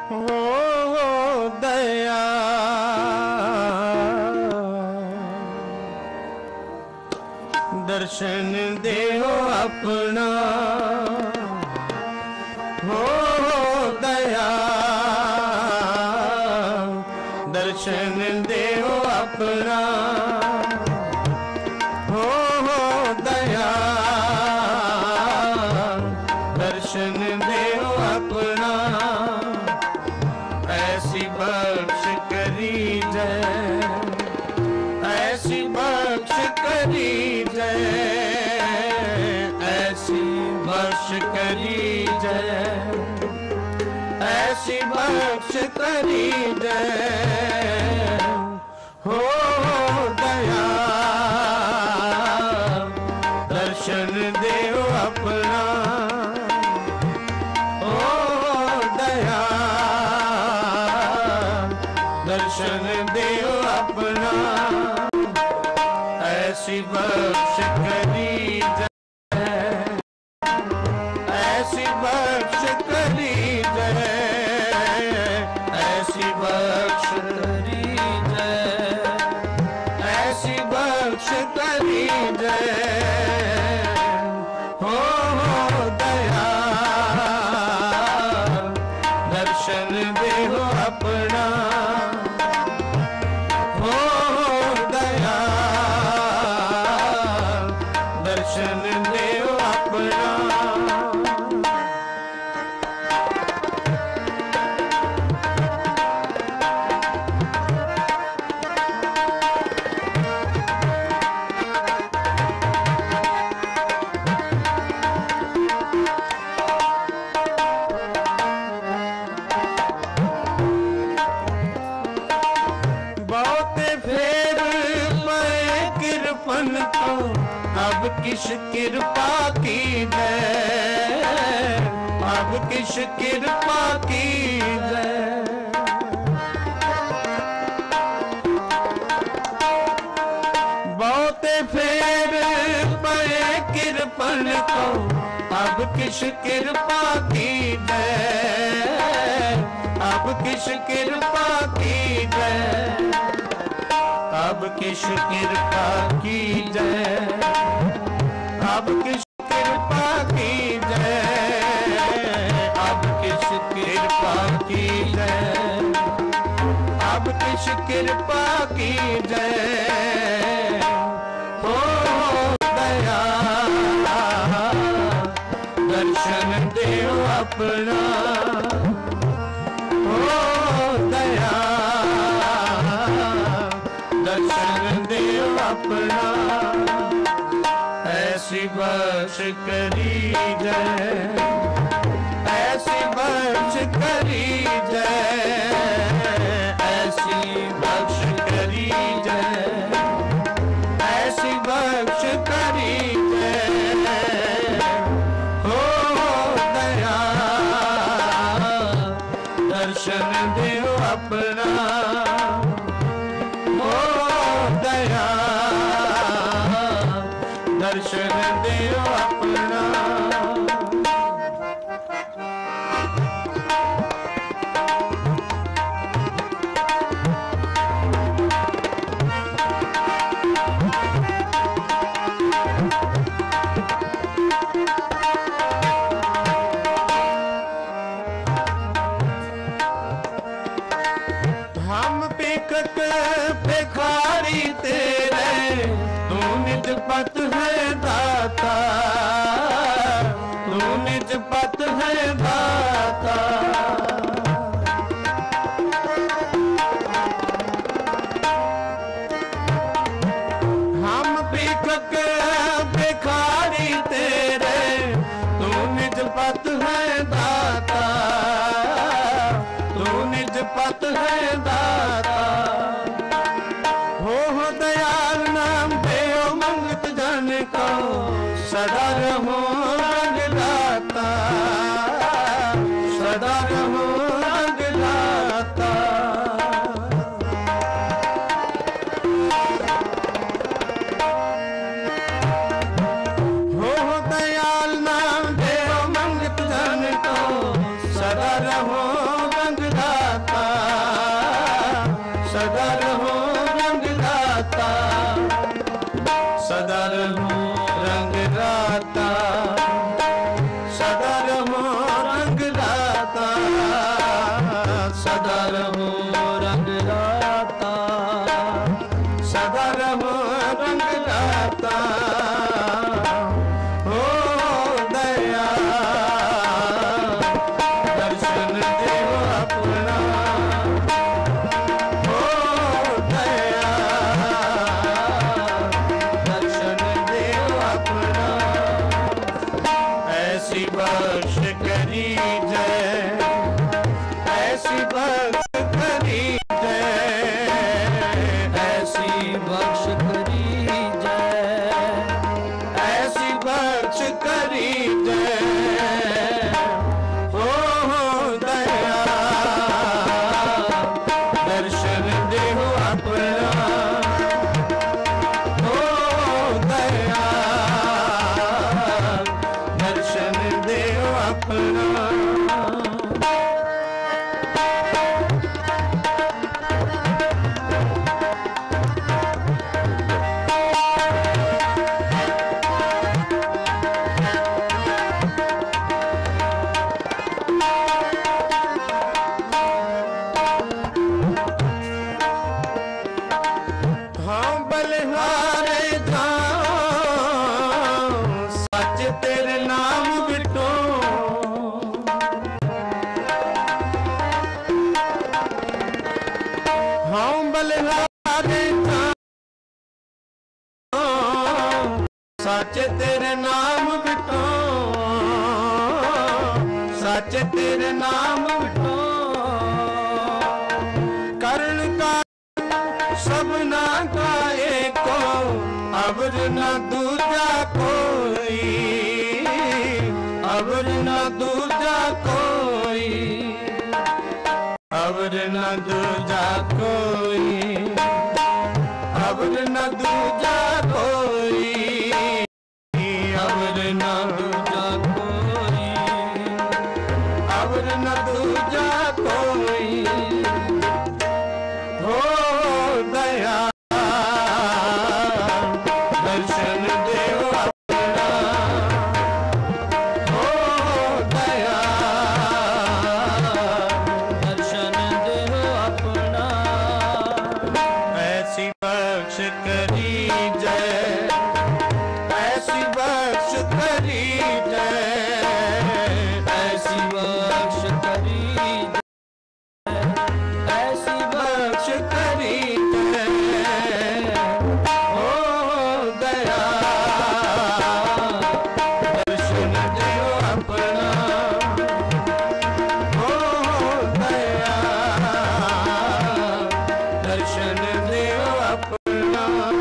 हो दया दर्शन देओ अपना, हो दया दर्शन देओ अपना, हो दया दर्शन देओ अपना। ऐसी बख्श करी जय, ऐसी बख्श करी जय, ऐसी बख्श करी जय, ऐसी बख्श करी जय, हो दया दर्शन देओ अपना, हो दया दर्शन देओ अपना। ऐसी बख्श करी जय, ऐसी बख्श करी जय, ऐसी बख्श करी जय, ऐसी बख्श करी जय, हो दया दर्शन देओ अपना, हो दया दर्शन देओ अपना। तो अब किस कृपा की जय, अब किस कृपा की जय। बहुत फेर पए कृपन को अब किस कृपा की जय, अब किस कृपा की जय, अब किस कृपा की जय, अब किस कृपा की जय, अब किस कृपा की जय, अब किस कृपा की जय, हो दया दर्शन देओ अपना, हो दया दर्शन देओ अपना। ऐसी बख्श करी जय, ऐसी बख्श करी जय, ऐसी बख्श करी जय, ऐसी बख्श करी जय, हो दया दर्शन देओ अपना, दया दर्शन देओ अपना। हम पिकक भिखारी तेरे, तू निज पत है दाता, तू निज पत है दाता। हम पिकक भिखारी तेरे, तू निज पत है दाता, तू निज पत है दाता। हो दयाल नाम देओ मंगत जन को, सदा रहो रंग लाता, सदा रहो रंग लाता। हो दयाल नाम देओ मंगत जन को, सदा रहो रंग लाता। सच तेरे नाम बिठो, सच तेरे नाम बिठो। कर्ण का सबना का एको, अवर न दूजा कोई, अवर न दूजा कोई, अवर न दूजा कोई, अवर न दूजा कोई, अवर न दूजा कोई, अवर न दूजा कोई। हो दया दर्शन देव अपना, हो दया दर्शन देव अपना। ऐसी बख्श करी जय, ऐसी बख्श करी जय, ऐसी बख्श करी जय, ऐसी बख्श करी जय। हो दया दर्शन देव अपना, हो दया दर्शन देव अपना।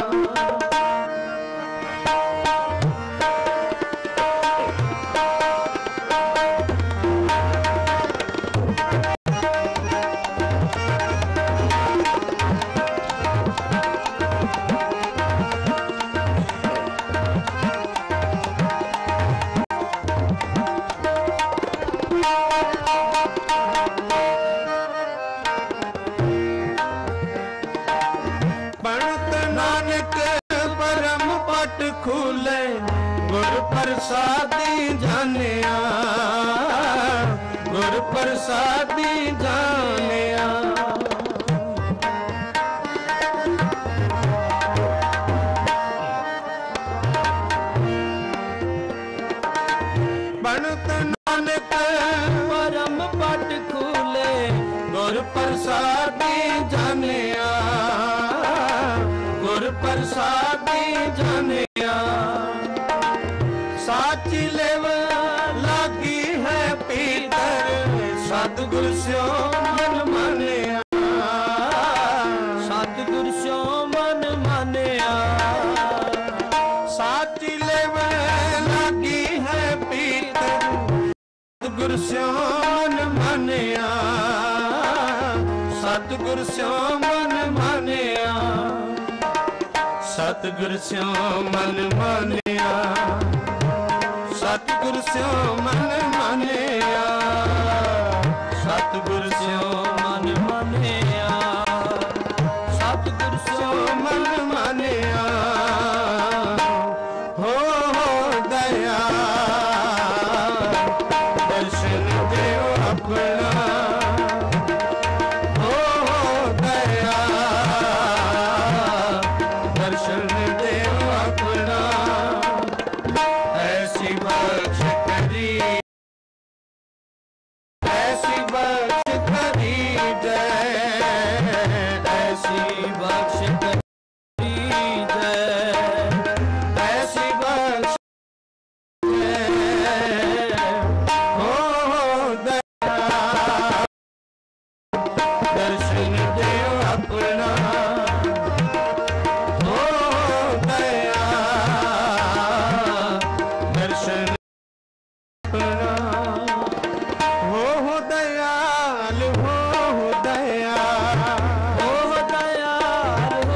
पढ़त नानक परम पट खुले, गुर प्रसादी जानिया, गुर प्रसादी जानिया। पढ़त नानक परम पट खुले, गुर प्रसादी जानिया, गुर प्रसादी जानिया। साची लेव लागी है पीतर, सतगुर स्यो मन मानिया, सतगुर स्यो मन मानिया। साची लेव लागी है पीतर, सतगुर स्यो मन मानिया, सतगुर स्यो मन मानिया, सतगुर स्यो मन मानिया, सतगुर स्यो मन मानिया, सतगुर स्यो मन मानिया, सतगुर स्यो मन मानिया। हो दया दर्शन देव अपना, हो दया दर्शन देव अपना। ऐसी बख्श करी, ऐसी बख्श करी जय, ऐसी बख्श करी जय, ऐसी बख्श जय। हो दया दर्शन देव अपना, हो दया दर्शन अपना। हो दयाल, हो दया, हो दयाल,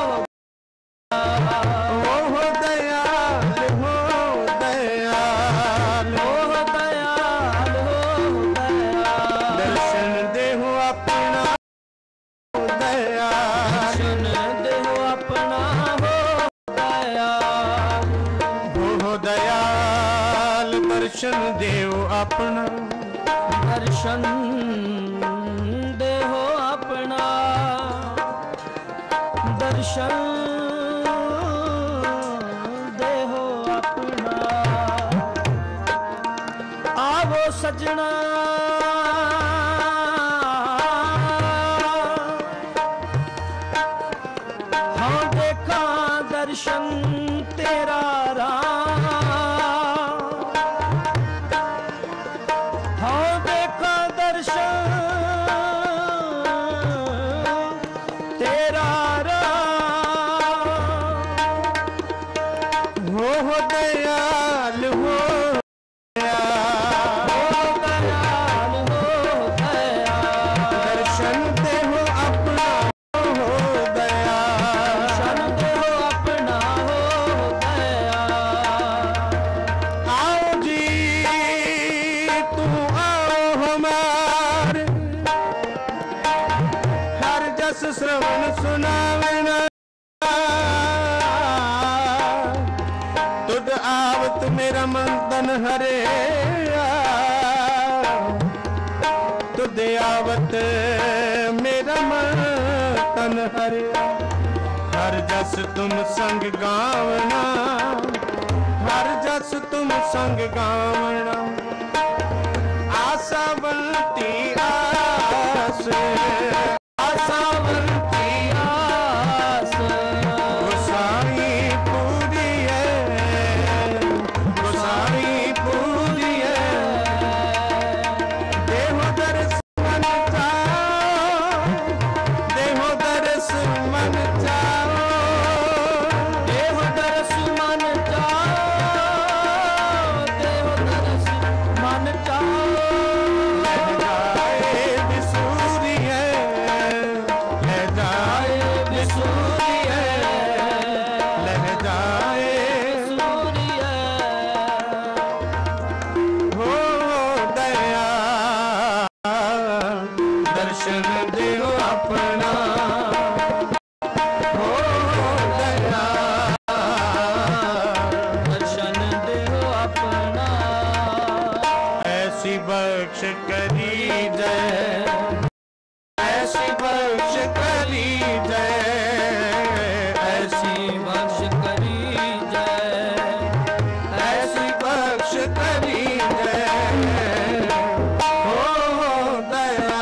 हो दयाल, हो दयाल, हो दयाल, हो दयाल। दर्शन देहो अपना, हो दयाल, दर्शन देहो अपना, हो दयाल, हो दयाल। दर्शन देहो अपना, दर्शन देहो अपना, दर्शन देहो अपना। आवो सजना हाँ देखा दर्शन तेरा राम, दयाल हो गया, दयाल हो गया, दर्शन दे हो अपना हो गया, दर्शन दे हो अपना हो गया। आओ जी तू आओ हमार, हर जस श्रवण सुनावना, तुद आवत मेरा मन तन हरे, तुद आवत मेरा मन तन हरे। हर जस तुम संग गावना, हर जस तुम संग गावना, आशा बनती आस, आशा बनती आस गोसाई पूरी है, गोसाई पूरी है। देहो दर्श मन चाओ, देहो दर्श मन चाओ, देव दर्श मन चाओ, देव दर्श मन चाओ। लह जाए बिसूरी है, लह जाए बिसूरी है, लह जाए सूर्य हो दया, दर्शन देव अपना हो दया, दर्शन देव अपना। ऐसी बख्श करी जय, ऐसी बख्श करी जय, ऐसी बख्श करी जय, ऐसी बख्श करी जय, हो दया,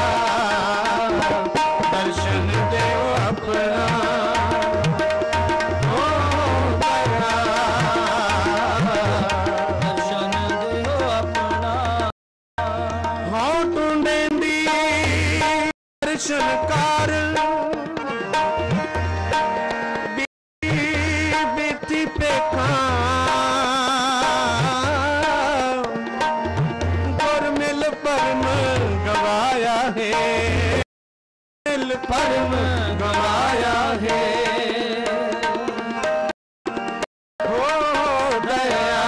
दर्शन देव अपना हो दया, दर्शन देव अपना। हाँ टूंडेंदी दर्शन कार, बेटी पे गुर मिल परम गवाया है, मिल परम गवाया है, हो दया,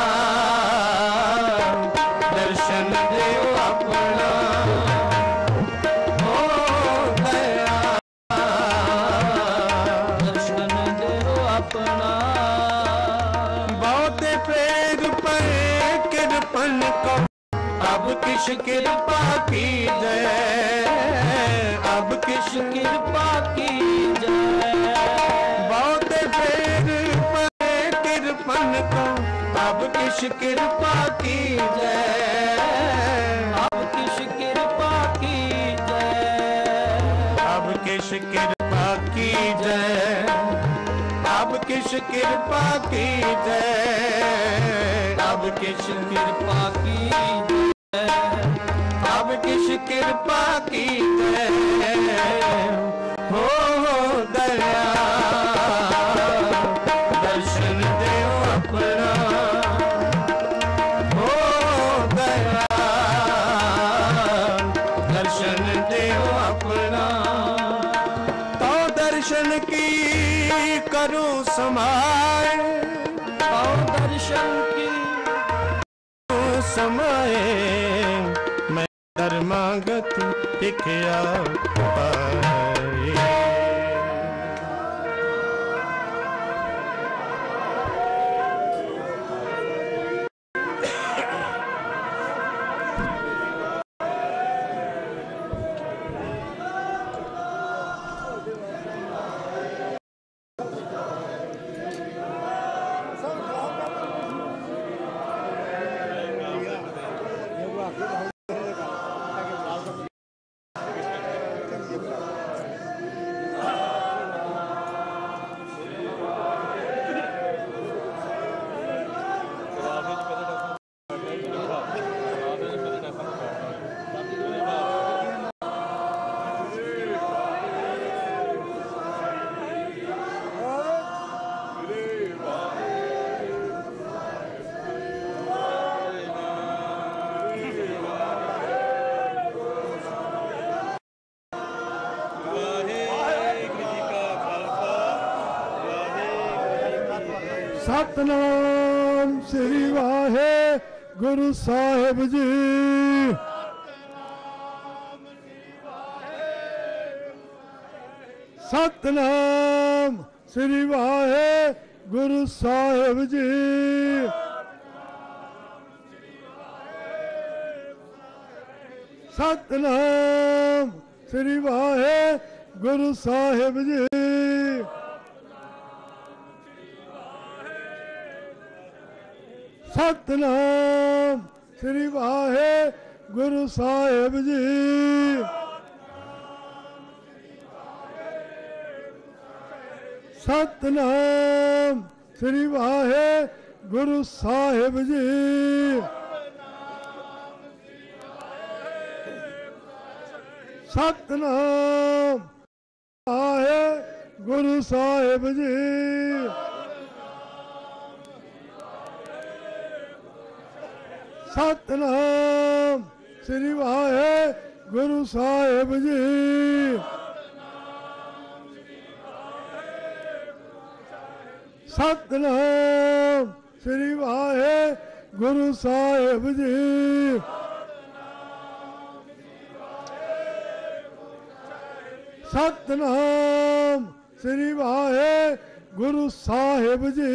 दर्शन देव अपना हो दया, दर्शन देव अपना। बहुत फेर पर कृपन को अब किस कृपा की जय, अब किस कृपा की जय, बहुत फेर पर कृपन को अब किस कृपा की जय, अब किस कृपा की जय, अब किस कृपा की जय, अब किस कृपा की जय, अब किस कृपा की जय, अब किस कृपा की जय, हो दया, दर्शन देव अपना हो दया, दर्शन देव अपना। तो दर्शन की करूं समाए, और दर्शन की समय मैं धर्मागत टिकिया पाए। ਸਤਨਾਮ ਸ੍ਰੀ ਵਾਹਿਗੁਰੂ ਸਾਹਿਬ ਜੀ। ਸਤਨਾਮ ਸ੍ਰੀ ਵਾਹਿਗੁਰੂ ਸਾਹਿਬ ਜੀ। ਸਤਨਾਮ ਸ੍ਰੀ ਵਾਹਿਗੁਰੂ ਸਾਹਿਬ ਜੀ। ਸਤਨਾਮ ਸ੍ਰੀ ਵਾਹਿਗੁਰੂ ਸਾਹਿਬ ਜੀ। ਸਤਨਾਮ ਸ੍ਰੀ ਵਾਹਿਗੁਰੂ ਸਾਹਿਬ ਜੀ। ਸਤਨਾਮ ਵਾਹਿਗੁਰੂ ਸਾਹਿਬ ਜੀ। ਸਤਨਾਮ ਸ੍ਰੀ ਵਾਹਿਗੁਰੂ ਸਾਹਿਬ ਜੀ। ਸਤਨਾਮ ਸ੍ਰੀ ਵਾਹਿਗੁਰੂ ਸਾਹਿਬ ਜੀ। ਸਤਨਾਮ ਸ੍ਰੀ ਵਾਹਿਗੁਰੂ ਸਾਹਿਬ ਜੀ।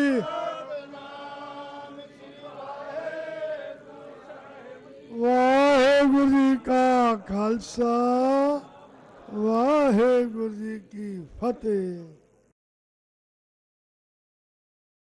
ਵਾਹਿਗੁਰੂ ਜੀ ਕਾ ਖਾਲਸਾ ਵਾਹਿਗੁਰੂ ਜੀ ਕੀ ਫਤਿਹ।